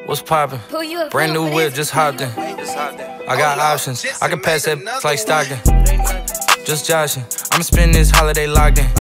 What's poppin'? Brand new whip, just hopped in. I got options, I can pass that like Stockton. Just joshing, I'ma spend this holiday locked in.